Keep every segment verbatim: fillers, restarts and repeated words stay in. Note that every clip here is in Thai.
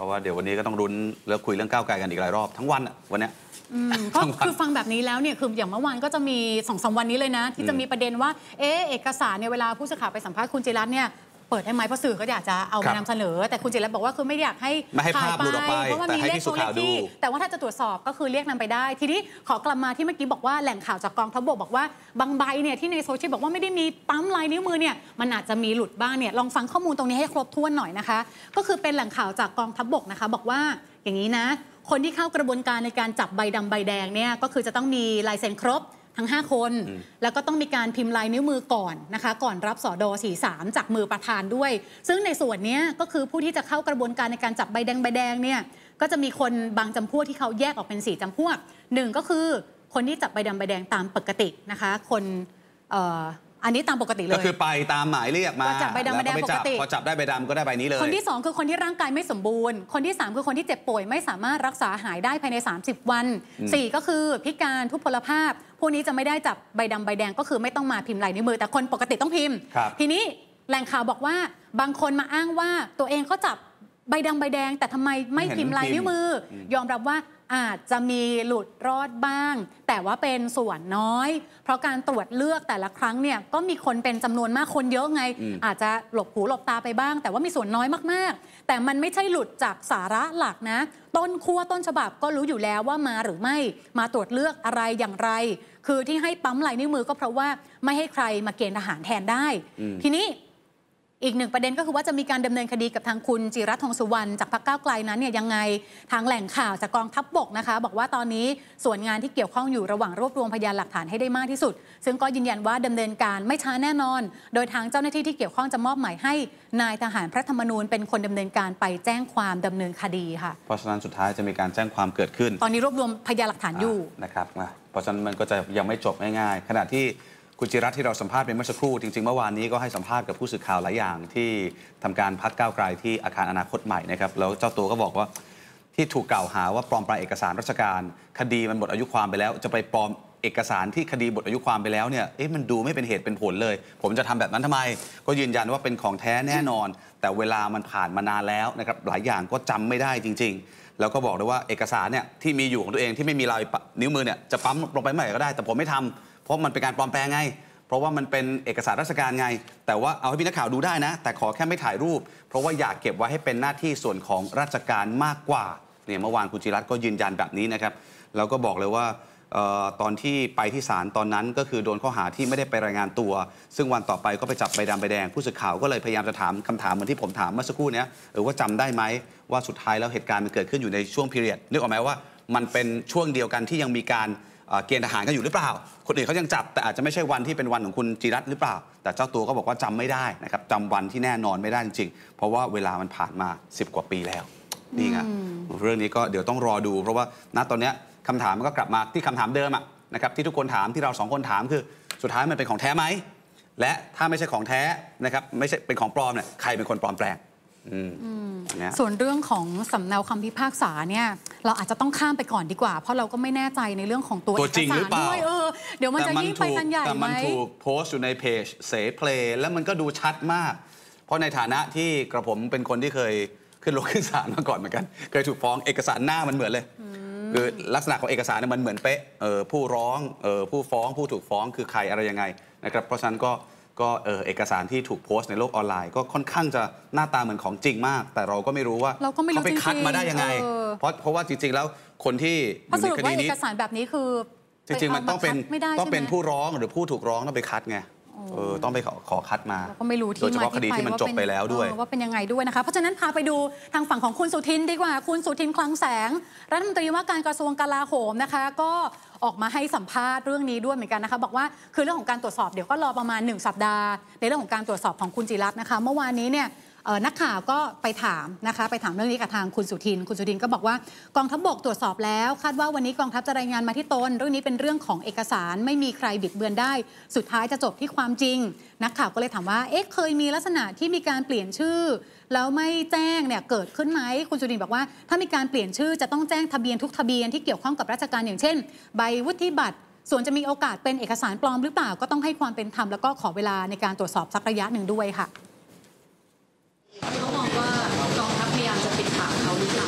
ราะว่าเดี๋ยววันนี้ก็ต้องรุ้นแล้วคุยเรื่องก้าวไกลกันอีกหลายรอบทั้งวันวันนี้ก็คือฟังแบบนี้แล้วเนี่ยคืออย่างเมื่อวานก็จะมีสองสามวันนี้เลยนะที่จะมีประเด็นว่าเออเอกสารเนี่ยเวลาผู้สื่อข่าวไปสัมภาษณ์คุณจิรัตน์เนี่ยเปิดได้ไหมเพราะสื่อก็อยากจะเอามานำเสนอแต่คุณจิรัตน์บอกว่าคือไม่อยากให้ไม่ให้ภาพหลุดออกไปเพราะว่ามีเลขตัวเลขที่แต่ว่าถ้าจะตรวจสอบก็คือเรียกนำไปได้ทีนี้ขอกลับมาที่เมื่อกี้บอกว่าแหล่งข่าวจากกองทัพบกบอกว่าบางใบเนี่ยที่ในโซเชียลบอกว่าไม่ได้มีปั๊มลายนิ้วมือเนี่ยมันอาจจะมีหลุดบ้างเนี่ยลองฟังข้อมูลตรงนี้ให้ครบถ้วนหน่อยนะคะก็คือเป็นแหล่งข่าวจากกองทัพบกนะคะบอกว่าอย่างนี้นะคนที่เข้ากระบวนการในการจับใบดำใบแดงเนี่ยก็คือจะต้องมีลายเซ็นครบทั้งห้าคนแล้วก็ต้องมีการพิมพ์ลายนิ้วมือก่อนนะคะก่อนรับสดสี่สามจากมือประธานด้วยซึ่งในส่วนนี้ก็คือผู้ที่จะเข้ากระบวนการในการจับใบแดงใบแดงเนี่ยก็จะมีคนบางจำพวกที่เขาแยกออกเป็นสี่จำพวกหนึ่งก็คือคนที่จับใบดำใบแดงตามปกตินะคะคนเอ่ออันนี้ตามปกติเลยก็คือไปตามหมายเรียกมาจับใบดำใบแดงปกติพอจับได้ใบดำก็ได้ใบนี้เลยคนที่สองคือคนที่ร่างกายไม่สมบูรณ์คนที่สามคือคนที่เจ็บป่วยไม่สามารถรักษาหายได้ภายในสามสิบวันสี่ก็คือพิการทุพพลภาพพวกนี้จะไม่ได้จับใบดำใบแดงก็คือไม่ต้องมาพิมพ์ลายนิ้วมือแต่คนปกติต้องพิมพ์ทีนี้แหล่งข่าวบอกว่าบางคนมาอ้างว่าตัวเองก็จับใบดำใบแดงแต่ทำไมไม่พิมพ์ลายนิ้วมือยอมรับว่าอาจจะมีหลุดรอดบ้างแต่ว่าเป็นส่วนน้อยเพราะการตรวจเลือกแต่ละครั้งเนี่ยก็มีคนเป็นจำนวนมากคนเยอะไง อ, อาจจะหลบหูหลบตาไปบ้างแต่ว่ามีส่วนน้อยมากๆแต่มันไม่ใช่หลุดจากสาระหลักนะต้นขั้วต้นฉบับก็รู้อยู่แล้วว่ามาหรือไม่มาตรวจเลือกอะไรอย่างไรคือที่ให้ปั๊มลายนิ้วมือก็เพราะว่าไม่ให้ใครมาเกณฑ์ทหารแทนได้ทีนี้อีกหนึ่งประเด็นก็คือว่าจะมีการดำเนินคดีกับทางคุณจิรัตน์ ทองสุวรรณจากพรรคก้าวไกลนั้นเนี่ยยังไงทางแหล่งข่าวจากกองทัพบกนะคะบอกว่าตอนนี้ส่วนงานที่เกี่ยวข้องอยู่ระหว่างรวบรวมพยานหลักฐานให้ได้มากที่สุดซึ่งก็ยืนยันว่าดำเนินการไม่ช้าแน่นอนโดยทางเจ้าหน้าที่ที่เกี่ยวข้องจะมอบหมายให้นายทหารพระธรรมนูญเป็นคนดำเนินการไปแจ้งความดำเนินคดีค่ะเพราะฉะนั้นสุดท้ายจะมีการแจ้งความเกิดขึ้นตอนนี้รวบรวมพยานหลักฐานอยู่นะครับเพราะฉะนั้นมันก็จะยังไม่จบง่ายๆขณะที่คุณจิรัตน์ที่เราสัมภาษณ์ไปเมื่อสักครู่จริงๆเมื่อวานนี้ก็ให้สัมภาษณ์กับผู้สื่อข่าวหลายอย่างที่ทำการพักก้าวไกลที่อาคารอนาคตใหม่นะครับแล้วเจ้าตัวก็บอกว่าที่ถูกกล่าวหาว่าปลอมแปลงเอกสารราชการคดีมันหมดอายุความไปแล้วจะไปปลอมเอกสารที่คดีหมดอายุความไปแล้วเนี่ยเอ๊ะมันดูไม่เป็นเหตุเป็นผลเลยผมจะทำแบบนั้นทำไมก็ยืนยันว่าเป็นของแท้แน่นอนแต่เวลามันผ่านมานานแล้วนะครับหลายอย่างก็จำไม่ได้จริงๆแล้วก็บอกเลยว่าเอกสารเนี่ยที่มีอยู่ของตัวเองที่ไม่มีลายนิ้วมือเนี่ยจะปั๊มลงไปเมื่อไหร่ก็ได้แต่ผมไม่ทำเพราะมันเป็นการปลอมแปลงไงเพราะว่ามันเป็นเอกสารราชการไงแต่ว่าเอาให้พี่นักข่าวดูได้นะแต่ขอแค่ไม่ถ่ายรูปเพราะว่าอยากเก็บไว้ให้เป็นหน้าที่ส่วนของราชการมากกว่าเนี่ยเมื่อวานคุณจิรัตน์ก็ยืนยันแบบนี้นะครับแล้วก็บอกเลยว่าตอนที่ไปที่ศาลตอนนั้นก็คือโดนข้อหาที่ไม่ได้ไปรายงานตัวซึ่งวันต่อไปก็ไปจับใบดำใบแดงผู้สื่อข่าวก็เลยพยายามจะถามคำถามเหมือนที่ผมถามเมื่อสักครู่นี้หรือว่าจำได้ไหมว่าสุดท้ายแล้วเหตุการณ์มันเกิดขึ้นอยู่ในช่วงพีเรียดนึกออกไหมว่ามันเป็นช่วงเดียวกันที่ยังมีการเกณฑ์ทหารกันอยู่หรือเปล่าคนอื่นเขายังจับแต่อาจจะไม่ใช่วันที่เป็นวันของคุณจิรัตน์หรือเปล่าแต่เจ้าตัวก็บอกว่าจำไม่ได้นะครับจำวันที่แน่นอนไม่ได้จริงๆเพราะว่าเวลามันผ่านมาสิบกว่าปีแล้วนี่ไงเรื่องนี้ก็เดี๋ยวต้องรอดูเพราะว่าณตอนนี้คำถามมันก็กลับมาที่คำถามเดิมอะนะครับที่ทุกคนถามที่เราสองคนถามคือสุดท้ายมันเป็นของแท้ไหมและถ้าไม่ใช่ของแท้นะครับไม่ใช่เป็นของปลอมเนี่ยใครเป็นคนปลอมแปลงส่วนเรื่องของสำเนาคำพิพากษาเนี่ยเราอาจจะต้องข้ามไปก่อนดีกว่าเพราะเราก็ไม่แน่ใจในเรื่องของตัวเอกสารด้วยเออเดี๋ยวมันจะยิ่งไปกันใหญ่ไหมแต่มันถูกโพสต์อยู่ในเพจเสเพลย์แล้วมันก็ดูชัดมากเพราะในฐานะที่กระผมเป็นคนที่เคยขึ้นรถขึ้นศาลมาก่อนเหมือนกันเคยถูกฟ้องเอกสารหน้ามันเหมือนเลยคือลักษณะของเอกสารเนี่ยมันเหมือนเป๊ะเออผู้ร้องเออผู้ฟ้องผู้ถูกฟ้องคือใครอะไรยังไงนะครับเพราะฉะนั้นก็ก็เออเอกสารที่ถูกโพสต์ในโลกออนไลน์ก็ค่อนข้างจะหน้าตาเหมือนของจริงมากแต่เราก็ไม่รู้ว่าเขาไปคัดมาได้ยังไงเพราะเพราะว่าจริงๆแล้วคนที่อยู่ในคดีนี้เอกสารแบบนี้คือจริงๆมันต้องเป็นต้องเป็นผู้ร้องหรือผู้ถูกร้องต้องไปคัดไงเออต้องไปขอขอคัดมาก็ไม่รู้ที่มาที่ไปที่มันจบไปแล้วด้วยว่าเป็นยังไงด้วยนะคะเพราะฉะนั้นพาไปดูทางฝั่งของคุณสุทินดีกว่าคุณสุทินคลังแสงรัฐมนตรีว่าการกระทรวงกลาโหมนะคะก็ออกมาให้สัมภาษณ์เรื่องนี้ด้วยเหมือนกันนะคะบอกว่าคือเรื่องของการตรวจสอบเดี๋ยวก็รอประมาณหนึ่งสัปดาห์ในเรื่องของการตรวจสอบของคุณจิรัตน์นะคะเมื่อวานนี้เนี่ยนักข่าวก็ไปถามนะคะไปถามเรื่องนี้กับทางคุณสุทินคุณสุทินก็บอกว่ากองทัพบกตรวจสอบแล้วคาดว่าวันนี้กองทัพจะรายงานมาที่ตนเรื่องนี้เป็นเรื่องของเอกสารไม่มีใครบิดเบือนได้สุดท้ายจะจบที่ความจริงนักข่าวก็เลยถามว่าเอ๊ะเคยมีลักษณะที่มีการเปลี่ยนชื่อแล้วไม่แจ้งเนี่ยเกิดขึ้นไหมคุณสุทินบอกว่าถ้ามีการเปลี่ยนชื่อจะต้องแจ้งทะเบียนทุกทะเบียนที่เกี่ยวข้องกับราชการอย่างเช่นใบวุฒิบัตรส่วนจะมีโอกาสเป็นเอกสารปลอมหรือเปล่าก็ต้องให้ความเป็นธรรมแล้วก็ขอเวลาในการตรวจสอบสักระยะหนึ่งด้วยค่ะเขามองว่ากองทัพพยายามจะปิดปากเขาหรือเปล่า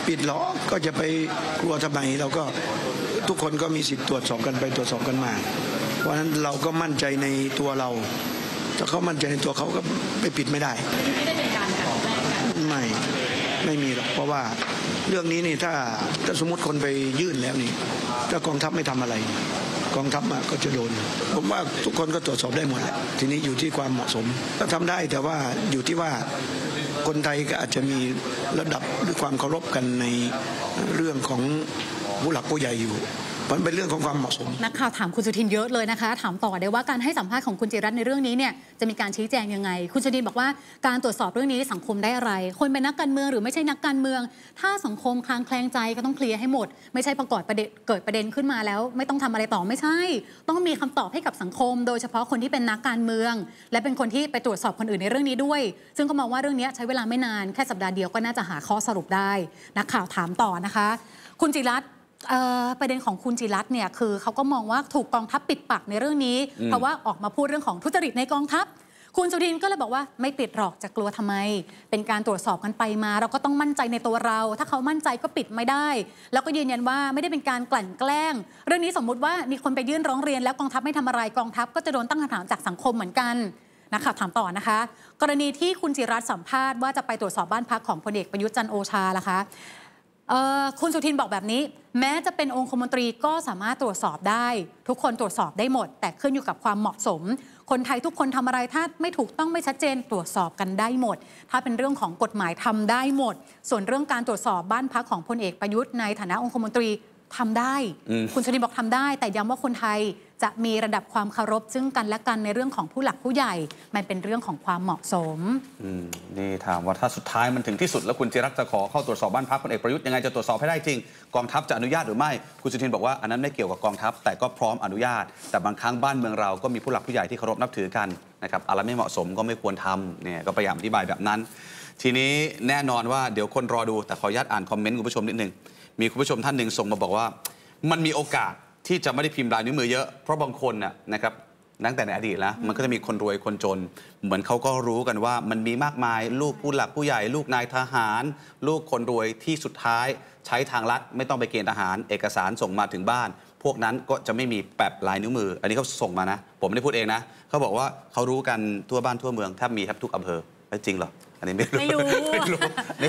ปิดหรอกก็จะไปกลัวทำไมเราก็ทุกคนก็มีสิทธิ์ตรวจสอบกันไปตรวจสอบกันมาเพราะฉะนั้นเราก็มั่นใจในตัวเราถ้าเขามั่นใจในตัวเขาก็ไปปิดไม่ได้ไม่ได้เป็นการกันแกล้งกันไม่ไม่มีหรอกเพราะว่าเรื่องนี้นี่ถ้าถ้าสมมติคนไปยื่นแล้วนี่ถ้ากองทัพไม่ทำอะไรกองทัพก็จะโดนผมว่าทุกคนก็ตรวจสอบได้หมดแหละทีนี้อยู่ที่ความเหมาะสมก็ทำได้แต่ว่าอยู่ที่ว่าคนไทยก็อาจจะมีระดับหรือความเคารพกันในเรื่องของผู้หลักผู้ใหญ่อยู่มันเป็นเรื่องของความเหมาะสมนักข่าวถามคุณสุทินเยอะเลยนะคะถามต่อได้ว่าการให้สัมภาษณ์ของคุณจิรัตน์ในเรื่องนี้เนี่ยจะมีการชี้แจงยังไงคุณสุทินบอกว่าการตรวจสอบเรื่องนี้สังคมได้อะไรคนเป็นนักการเมืองหรือไม่ใช่นักการเมืองถ้าสังคมคลางแคลงใจก็ต้องเคลียร์ให้หมดไม่ใช่ประกอบประเด็นเกิดประเด็นขึ้นมาแล้วไม่ต้องทำอะไรต่อไม่ใช่ต้องมีคำตอบให้กับสังคมโดยเฉพาะคนที่เป็นนักการเมืองและเป็นคนที่ไปตรวจสอบคนอื่นในเรื่องนี้ด้วยซึ่งก็มองว่าเรื่องนี้ใช้เวลาไม่นานแค่สัปดาห์เดียวก็น่าจะหาข้อสรุปได้นักข่าวถามต่อนะคะคุณจิรัตน์ประเด็นของคุณจิรัตน์เนี่ยคือเขาก็มองว่าถูกกองทัพปิดปากในเรื่องนี้เพราะว่าออกมาพูดเรื่องของทุจริตในกองทัพคุณสุทินก็เลยบอกว่าไม่ปิดหรอกจะกลัวทำไมเป็นการตรวจสอบกันไปมาเราก็ต้องมั่นใจในตัวเราถ้าเขามั่นใจก็ปิดไม่ได้แล้วก็ยืนยันว่าไม่ได้เป็นการกลั่นแกล้งเรื่องนี้สมมุติว่ามีคนไปยื่นร้องเรียนแล้วกองทัพไม่ทำอะไรกองทัพก็จะโดนตั้งคำถามจากสังคมเหมือนกันนะคะถามต่อนะคะกรณีที่คุณจิรัตน์สัมภาษณ์ว่าจะไปตรวจสอบบ้านพักของพลเอกประยุทธ์จันทร์โอชาล่ะคะคุณสุทินบอกแบบนี้แม้จะเป็นองคมนตรีก็สามารถตรวจสอบได้ทุกคนตรวจสอบได้หมดแต่ขึ้นอยู่กับความเหมาะสมคนไทยทุกคนทำอะไรถ้าไม่ถูกต้องไม่ชัดเจนตรวจสอบกันได้หมดถ้าเป็นเรื่องของกฎหมายทำได้หมดส่วนเรื่องการตรวจสอบบ้านพักของพลเอกประยุทธ์ในฐานะองคมนตรีทำได้คุณสุทินบอกทำได้แต่ย้ำว่าคนไทยจะมีระดับความเคารพซึ่งกันและกันในเรื่องของผู้หลักผู้ใหญ่มันเป็นเรื่องของความเหมาะสมนี่ถามว่าถ้าสุดท้ายมันถึงที่สุดแล้วคุณจิรัตน์จะขอเข้าตรวจสอบบ้านพักพลเอกประยุทธ์ยังไงจะตรวจสอบให้ได้จริงกองทัพจะอนุญาตหรือไม่คุณสุทินบอกว่าอันนั้นไม่เกี่ยวกับกองทัพแต่ก็พร้อมอนุญาตแต่บางครั้งบ้านเมืองเราก็มีผู้หลักผู้ใหญ่ที่เคารพนับถือกันนะครับอะไรไม่เหมาะสมก็ไม่ควรทำเนี่ยก็พยายามอธิบายแบบนั้นทีนี้แน่นอนว่าเดี๋ยวคนรอดูแต่ขออนุญาตอ่านคอมเมนต์คุณผู้ชมนิดนึงมีคุณผู้ชมท่านหนึ่งส่งมาบอกว่ามันมีโอกาสที่จะไม่ได้พิมพ์ลายนิ้วมือเยอะเพราะบางคนน่ะนะครับตั้งแต่ในอดีตแล้วมันก็จะมีคนรวยคนจนเหมือนเขาก็รู้กันว่ามันมีมากมายลูกผู้หลักผู้ใหญ่ลูกนายทหารลูกคนรวยที่สุดท้ายใช้ทางลัดไม่ต้องไปเกณฑ์ทหารเอกสารส่งมาถึงบ้านพวกนั้นก็จะไม่มีแปะลายนิ้วมืออันนี้เขาส่งมานะผมไม่ได้พูดเองนะเขาบอกว่าเขารู้กันทั่วบ้านทั่วเมืองแทบมีแทบทุกอำเภอจริงเหรออันนี้ไม่รู้ไม่รู้